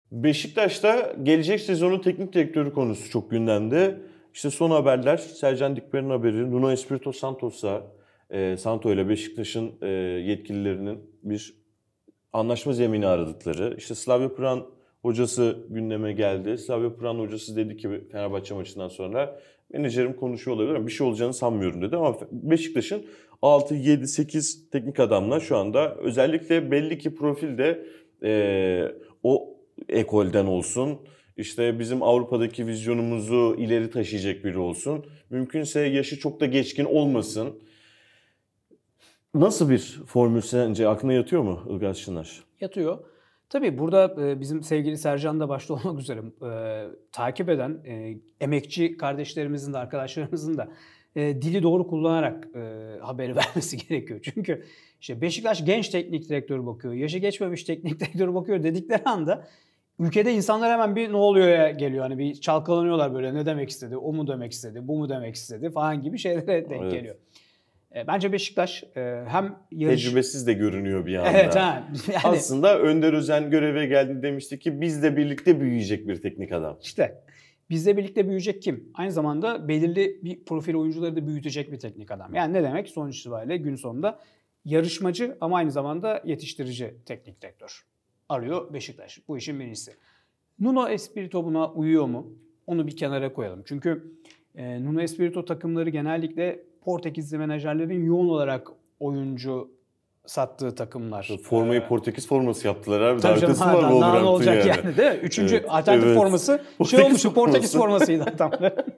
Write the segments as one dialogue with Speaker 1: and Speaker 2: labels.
Speaker 1: Beşiktaş'ta gelecek sezonun teknik direktörü konusu çok gündemde. İşte son haberler, Sercan Dikber'in haberi, Nuno Espirito Santo ile Beşiktaş'ın yetkililerinin bir anlaşma zemini aradıkları. İşte Slavia Prag'ın hocası gündeme geldi. Slavia Prag'ın hocası dedi ki Fenerbahçe maçından sonra menajerim konuşuyor olabilir ama bir şey olacağını sanmıyorum dedi. Ama Beşiktaş'ın 6, 7, 8 teknik adamla şu anda özellikle belli ki profilde o ekolden olsun, işte bizim Avrupa'daki vizyonumuzu ileri taşıyacak biri olsun. Mümkünse yaşı çok da geçkin olmasın. Nasıl bir formül sence aklına yatıyor mu Ilgaz Şınar?
Speaker 2: Yatıyor. Tabii burada bizim sevgili Sercan da başta olmak üzere takip eden emekçi kardeşlerimizin de arkadaşlarımızın da dili doğru kullanarak haberi vermesi gerekiyor. Çünkü işte Beşiktaş genç teknik direktörü bakıyor, yaşı geçmemiş teknik direktörü bakıyor dedikleri anda ülkede insanlar hemen bir ne oluyor'ya geliyor. Hani bir çalkalanıyorlar böyle, ne demek istedi, o mu demek istedi, bu mu demek istedi falan gibi şeylere denk geliyor. Bence Beşiktaş hem
Speaker 1: tecrübesiz de görünüyor bir anda.
Speaker 2: Evet, yani
Speaker 1: aslında Önder Özen göreve geldi demişti ki bizle birlikte büyüyecek bir teknik adam.
Speaker 2: İşte bizle birlikte büyüyecek kim? Aynı zamanda belirli bir profil oyuncuları da büyütecek bir teknik adam. Yani ne demek? Sonuç itibariyle gün sonunda yarışmacı ama aynı zamanda yetiştirici teknik direktör arıyor Beşiktaş. Bu işin birincisi. Nuno Espirito buna uyuyor mu? Onu bir kenara koyalım. Çünkü Nuno Espirito takımları genellikle Portekizli menajerlerin yoğun olarak oyuncu sattığı takımlar.
Speaker 1: Formayı Portekiz forması yaptılar abi.
Speaker 2: Tabii canım, daha ne olacak yani değil mi? Üçüncü alternatif forması Portekiz formasıydı tam.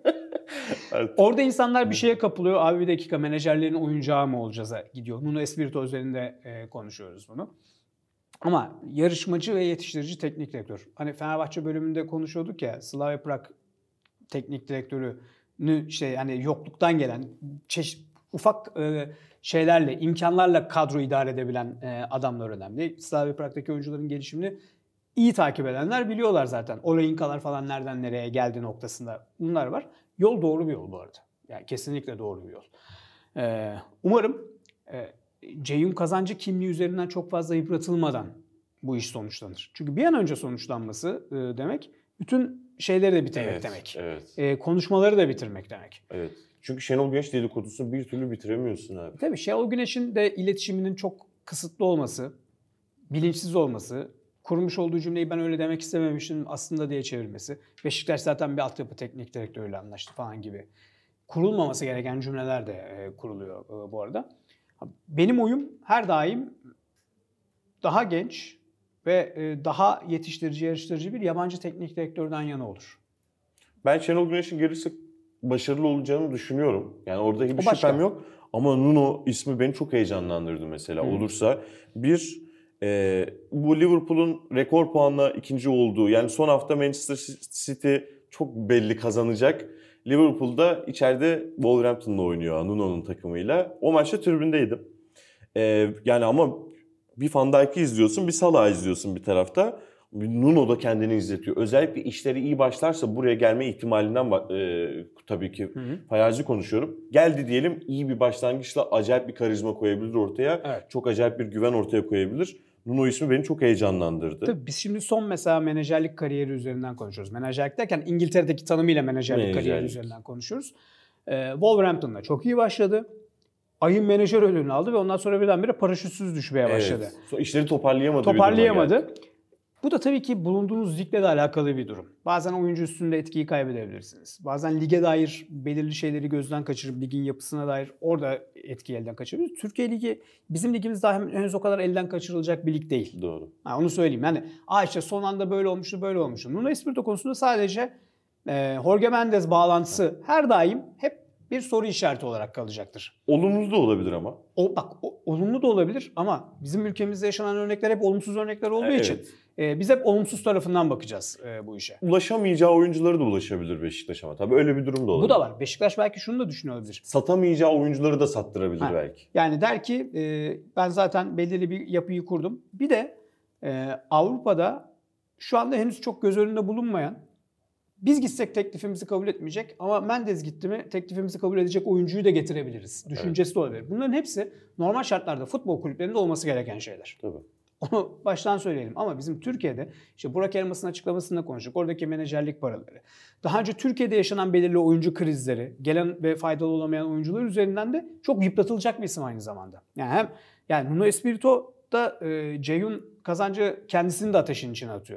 Speaker 2: Orada insanlar bir şeye kapılıyor. Abi bir dakika, menajerlerin oyuncağı mı olacağız'a gidiyor. Nuno Espirito üzerinde konuşuyoruz bunu. Ama yarışmacı ve yetiştirici teknik direktör. Hani Fenerbahçe bölümünde konuşuyorduk ya, Slavia Prag teknik direktörünü işte yani yokluktan gelen ufak şeylerle, imkanlarla kadro idare edebilen adamlar önemli. Slavia Prag'daki oyuncuların gelişimini iyi takip edenler biliyorlar zaten. Olayinkalar falan nereden nereye geldi noktasında bunlar var. Yol doğru bir yol bu arada. Yani kesinlikle doğru bir yol. Umarım Ceyhun Kazancı kimliği üzerinden çok fazla yıpratılmadan bu iş sonuçlanır. Çünkü bir an önce sonuçlanması demek bütün şeyleri de bitirmek demek.
Speaker 1: Evet.
Speaker 2: Konuşmaları da bitirmek demek.
Speaker 1: Evet. Çünkü Şenol Güneş dedikodusunu bir türlü bitiremiyorsun abi.
Speaker 2: Tabii Şenol Güneş'in de iletişiminin çok kısıtlı olması, bilinçsiz olması, kurmuş olduğu cümleyi ben öyle demek istememiştim aslında diye çevirmesi. Beşiktaş zaten bir altyapı teknik direktörüyle anlaştı falan gibi. Kurulmaması gereken cümleler de kuruluyor bu arada. Benim oyum her daim daha genç ve daha yetiştirici, yarıştırıcı bir yabancı teknik direktörden yana olur.
Speaker 1: Ben Şenol Güneş'in gerisi başarılı olacağını düşünüyorum. Yani orada hiçbir şüphem yok. Ama Nuno ismi beni çok heyecanlandırdı mesela. Olursa bu Liverpool'un rekor puanla ikinci olduğu, yani son hafta Manchester City çok belli kazanacak. Liverpool'da içeride Wolverhampton'la oynuyor Nuno'nun takımıyla. O maçta tribündeydim. Yani ama bir Van Dijk'ı izliyorsun, bir Salah'ı izliyorsun bir tarafta. Nuno da kendini izletiyor. Özellikle işleri iyi başlarsa buraya gelme ihtimalinden tabii ki fayazi konuşuyorum. Geldi diyelim, iyi bir başlangıçla acayip bir karizma koyabilir ortaya. Evet. Çok acayip bir güven ortaya koyabilir. Nuno ismi beni çok heyecanlandırdı.
Speaker 2: Tabii biz şimdi son mesela menajerlik kariyeri üzerinden konuşuyoruz. Menajerlik derken İngiltere'deki tanımıyla menajerlik kariyeri üzerinden konuşuyoruz. Wolverhampton'la çok iyi başladı. Ayın menajer ödülünü aldı ve ondan sonra birdenbire paraşütsüz düşmeye başladı.
Speaker 1: Evet. İşleri toparlayamadı.
Speaker 2: Bu da tabii ki bulunduğunuz ligle de alakalı bir durum. Bazen oyuncu üstünde etkiyi kaybedebilirsiniz. Bazen lige dair belirli şeyleri gözden kaçırıp ligin yapısına dair orada etkiyi elden kaçırabilirsiniz. Türkiye Ligi, bizim ligimiz daha henüz o kadar elden kaçırılacak bir lig değil.
Speaker 1: Doğru.
Speaker 2: Onu söyleyeyim. Yani işte son anda böyle olmuştu, böyle olmuştu. Nuno Espirito konusunda sadece Jorge Mendes bağlantısı her daim hep bir soru işareti olarak kalacaktır.
Speaker 1: Olumlu da olabilir ama.
Speaker 2: Olumlu da olabilir ama bizim ülkemizde yaşanan örnekler hep olumsuz örnekler olduğu için biz hep olumsuz tarafından bakacağız bu işe.
Speaker 1: Ulaşamayacağı oyuncuları da ulaşabilir Beşiktaş ama tabii öyle bir durum da olabilir.
Speaker 2: Bu da var. Beşiktaş belki şunu da düşünüyor olabilir.
Speaker 1: Satamayacağı oyuncuları da sattırabilir belki.
Speaker 2: Yani der ki ben zaten belirli bir yapıyı kurdum. Bir de Avrupa'da şu anda henüz çok göz önünde bulunmayan, biz gitsek teklifimizi kabul etmeyecek ama Mendes gitti mi teklifimizi kabul edecek oyuncuyu da getirebiliriz. Düşüncesi de olabilir. Bunların hepsi normal şartlarda futbol kulüplerinde olması gereken şeyler.
Speaker 1: Tabii.
Speaker 2: Onu baştan söyleyelim. Ama bizim Türkiye'de işte Burak Elmas'ın açıklamasında konuştuk. Oradaki menajerlik paraları. Daha önce Türkiye'de yaşanan belirli oyuncu krizleri, gelen ve faydalı olamayan oyuncular üzerinden de çok yıpratılacak bir isim aynı zamanda. Yani Nuno Espirito da Ceyhun Kazancı kendisini de ateşin içine atıyor.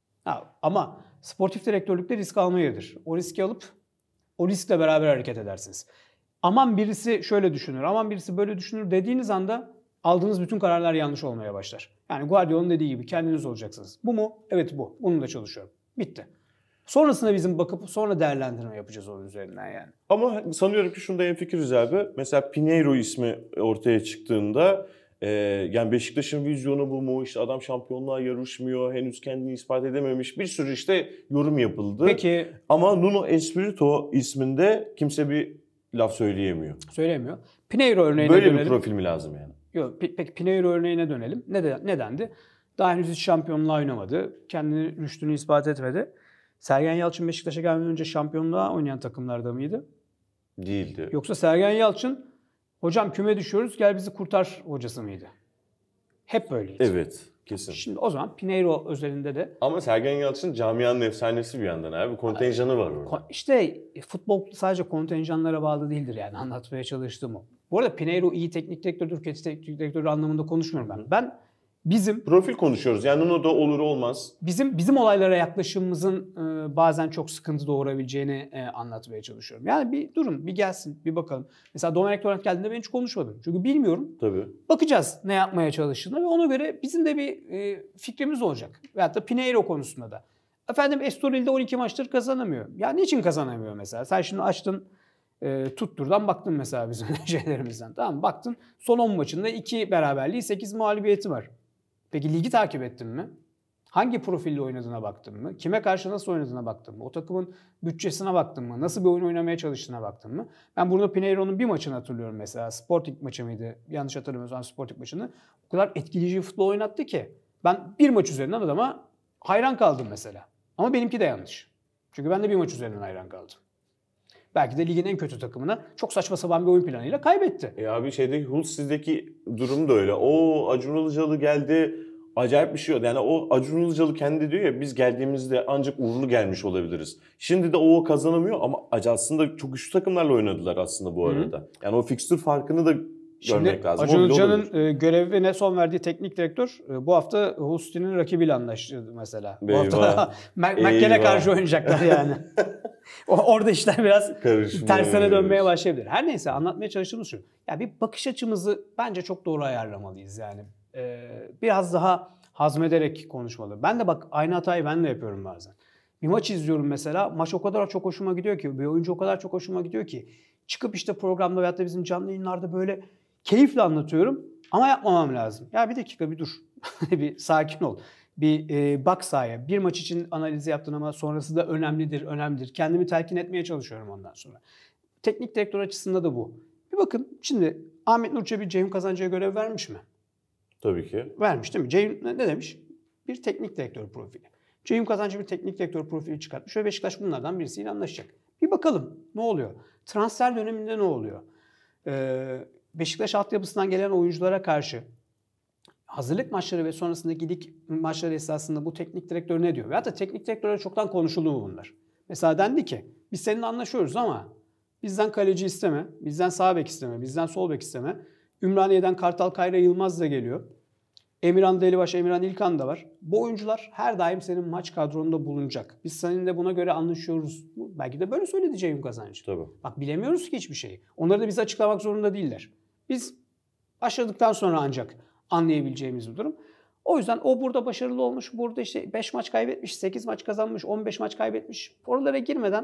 Speaker 2: Ama sportif direktörlükte risk alma yeridir. O riski alıp o riskle beraber hareket edersiniz. Aman birisi şöyle düşünür, aman birisi böyle düşünür dediğiniz anda aldığınız bütün kararlar yanlış olmaya başlar. Yani Guardiola'nın dediği gibi kendiniz olacaksınız. Bu mu? Evet bu. Bununla çalışıyorum. Bitti. Sonrasında bizim bakıp sonra değerlendirme yapacağız onun üzerinden yani.
Speaker 1: Ama sanıyorum ki şunda hemfikiriz abi. Mesela Pinheiro ismi ortaya çıktığında yani Beşiktaş'ın vizyonu bu mu? İşte adam şampiyonluğa yarışmıyor, henüz kendini ispat edememiş. Bir sürü işte yorum yapıldı.
Speaker 2: Peki.
Speaker 1: Ama Nuno Espirito isminde kimse bir laf söyleyemiyor.
Speaker 2: Söylemiyor. Pinheiro örneğine
Speaker 1: böyle
Speaker 2: dönelim.
Speaker 1: Bir profil mi lazım yani?
Speaker 2: Yok, peki Pinheiro örneğine dönelim. Nedendi? Daha henüz hiç şampiyonluğa oynamadı. Kendini rüştünü ispat etmedi. Sergen Yalçın Beşiktaş'a gelmeden önce şampiyonluğa oynayan takımlarda mıydı?
Speaker 1: Değildi.
Speaker 2: Yoksa Sergen Yalçın hocam küme düşüyoruz gel bizi kurtar hocası mıydı? Hep böyleydi.
Speaker 1: Evet, kesin.
Speaker 2: Şimdi o zaman Pinheiro özelinde de...
Speaker 1: Ama Sergen Yalçın camianın efsanesi bir yandan abi. Kontenjanı var orada.
Speaker 2: İşte futbol sadece kontenjanlara bağlı değildir yani anlatmaya çalıştığım o. Bu arada Pinheiro iyi teknik direktördür, kötü teknik direktör anlamında konuşmuyorum ben. Bizim
Speaker 1: profil konuşuyoruz. Yani Nuno da olur olmaz.
Speaker 2: Bizim olaylara yaklaşımımızın bazen çok sıkıntı doğurabileceğini anlatmaya çalışıyorum. Yani bir durun, bir gelsin, bir bakalım. Mesela Domenech Torrent geldiğinde ben hiç konuşmadım. Çünkü bilmiyorum.
Speaker 1: Tabii.
Speaker 2: Bakacağız ne yapmaya çalıştığına ve ona göre bizim de bir fikrimiz olacak. Veyahut da Pinheiro konusunda da. Efendim Estoril de 12 maçtır kazanamıyor. Ya niçin kazanamıyor mesela? Sen şimdi açtın Tuttur'dan baktın mesela bizim şeylerimizden. Tamam mı? Baktın son 10 maçında 2 beraberliği 8 mağlubiyeti var. Peki ligi takip ettin mi? Hangi profille oynadığına baktın mı? Kime karşı nasıl oynadığına baktın mı? O takımın bütçesine baktın mı? Nasıl bir oyun oynamaya çalıştığına baktın mı? Ben Bruno Pinheiro'nun bir maçını hatırlıyorum mesela. Sporting maçı mıydı? Yanlış hatırlamıyorsam Sporting maçını. O kadar etkileyici bir futbol oynattı ki. Ben bir maç üzerinden adama hayran kaldım mesela. Ama benimki de yanlış. Çünkü ben de bir maç üzerinden hayran kaldım. Belki de ligin en kötü takımına çok saçma sapan bir oyun planıyla kaybetti.
Speaker 1: Abi şeydeki Hull sizdeki durum da öyle. O Acun Ilıcalı geldi. Acayip bir şey oldu. Yani o Acun Ilıcalı kendi diyor ya biz geldiğimizde ancak uğurlu gelmiş olabiliriz. Şimdi de o kazanamıyor ama aslında çok güçlü takımlarla oynadılar aslında bu arada. Hı-hı. Yani o fikstür farkını da görmek lazım.
Speaker 2: Acun Ilıcalı'nın görevine son verdiği teknik direktör bu hafta Hull City'nin rakibiyle anlaştı mesela. Bu hafta McKen'e karşı oynayacaklar yani. Orada işler biraz tersine dönmeye başlayabilir. Her neyse anlatmaya çalıştığımız şu. Ya bir bakış açımızı bence çok doğru ayarlamalıyız yani. Biraz daha hazmederek konuşmalı. Ben de bak aynı hatayı ben de yapıyorum bazen. Bir maç izliyorum mesela. Maç o kadar çok hoşuma gidiyor ki, bir oyuncu o kadar çok hoşuma gidiyor ki çıkıp işte programda veyahut da bizim canlı yayınlarda böyle keyifle anlatıyorum ama yapmamam lazım. Ya bir dakika bir dur. Bir sakin ol. Bir bak sahaya. Bir maç için analizi yaptın ama sonrası da önemlidir. Kendimi telkin etmeye çalışıyorum ondan sonra. Teknik direktör açısında da bu. Bir bakın şimdi Ahmet Nur Çebi Ceyhun Kazancı'ya görev vermiş mi?
Speaker 1: Tabii ki.
Speaker 2: Vermiş değil mi? Ceyhun ne demiş? Bir teknik direktör profili. Ceyhun Kazancı bir teknik direktör profili çıkartmış ve Beşiktaş bunlardan birisiyle anlaşacak. Bir bakalım ne oluyor? Transfer döneminde ne oluyor? Beşiktaş altyapısından gelen oyunculara karşı hazırlık maçları ve sonrasındaki lig maçları esasında bu teknik direktör ne diyor? Veyahut da teknik direktörle çoktan konuşuldu mu bunlar? Mesela dendi ki biz seninle anlaşıyoruz ama bizden kaleci isteme, bizden sağ bek isteme, bizden sol bek isteme. Ümraniye'den Kartal Kayra Yılmaz da geliyor. Emirhan Delibaş, Emirhan İlkan da var. Bu oyuncular her daim senin maç kadronunda bulunacak. Biz seninle buna göre anlaşıyoruz. Belki de böyle söyledi Ceyhun Kazancı.
Speaker 1: Tabii.
Speaker 2: Bak bilemiyoruz ki hiçbir şeyi. Onları da bize açıklamak zorunda değiller. Biz başladıktan sonra ancak anlayabileceğimiz bir durum. O yüzden o burada başarılı olmuş. Burada işte 5 maç kaybetmiş, 8 maç kazanmış, 15 maç kaybetmiş. Oralara girmeden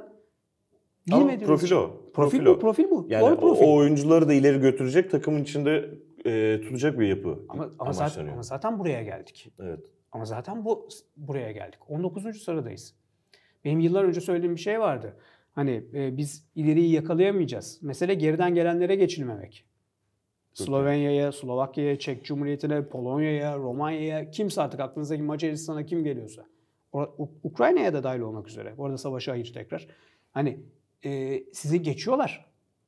Speaker 1: profil o.
Speaker 2: Profil bu.
Speaker 1: Yani
Speaker 2: doğru profil.
Speaker 1: O oyuncuları da ileri götürecek, takımın içinde tutacak bir yapı.
Speaker 2: Ama zaten buraya geldik.
Speaker 1: Evet.
Speaker 2: Ama zaten buraya geldik. 19. sıradayız. Benim yıllar önce söylediğim bir şey vardı. Hani biz ileriyi yakalayamayacağız. Mesele geriden gelenlere geçilmemek. Slovenya'ya, Slovakya'ya, Çek Cumhuriyeti'ne, Polonya'ya, Romanya'ya, kimse artık aklınızdaki Macaristan'a kim geliyorsa. Ukrayna'ya da dahil olmak üzere. Bu arada savaşa hayır tekrar. Hani sizi geçiyorlar.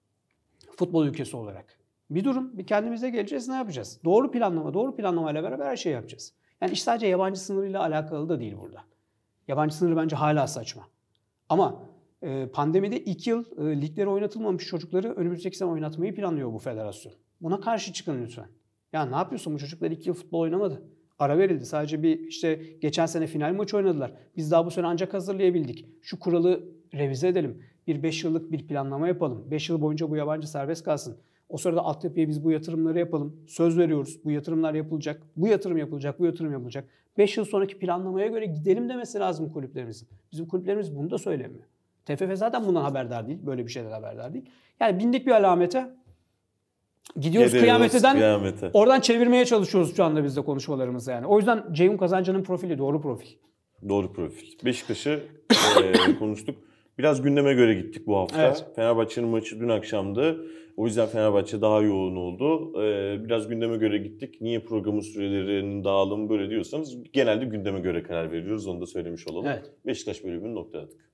Speaker 2: Futbol ülkesi olarak. Bir durum, bir kendimize geleceğiz, ne yapacağız? Doğru planlamayla beraber her şeyi yapacağız. Yani iş sadece yabancı sınırıyla alakalı da değil burada. Yabancı sınırı bence hala saçma. Ama pandemide 2 yıl ligleri oynatılmamış çocukları önümüzdeki sene oynatmayı planlıyor bu federasyon. Buna karşı çıkın lütfen. Ya ne yapıyorsun, bu çocuklar 2 yıl futbol oynamadı. Ara verildi. Sadece bir işte geçen sene final maçı oynadılar. Biz daha bu sene ancak hazırlayabildik. Şu kuralı revize edelim. Bir 5 yıllık bir planlama yapalım. 5 yıl boyunca bu yabancı serbest kalsın. O sırada altyapıya biz bu yatırımları yapalım. Söz veriyoruz. Bu yatırımlar yapılacak. Bu yatırım yapılacak. Bu yatırım yapılacak. 5 yıl sonraki planlamaya göre gidelim demesi lazım kulüplerimizin. Bizim kulüplerimiz bunu da söylemiyor. TFF zaten bundan haberdar değil. Böyle bir şeyden haberdar değil. Yani bindik bir alamete. Gidiyoruz kıyamete. Oradan çevirmeye çalışıyoruz şu anda biz de konuşmalarımızı yani. O yüzden Ceyhun Kazancı'nın profili doğru profil.
Speaker 1: Doğru profil. Beşiktaş'ı konuştuk. Biraz gündeme göre gittik bu hafta.
Speaker 2: Evet.
Speaker 1: Fenerbahçe'nin maçı dün akşamdı. O yüzden Fenerbahçe daha yoğun oldu. Biraz gündeme göre gittik. Niye programın sürelerinin dağılımı böyle diyorsanız genelde gündeme göre karar veriyoruz. Onu da söylemiş olalım.
Speaker 2: Evet.
Speaker 1: Beşiktaş bölümünü noktaladık.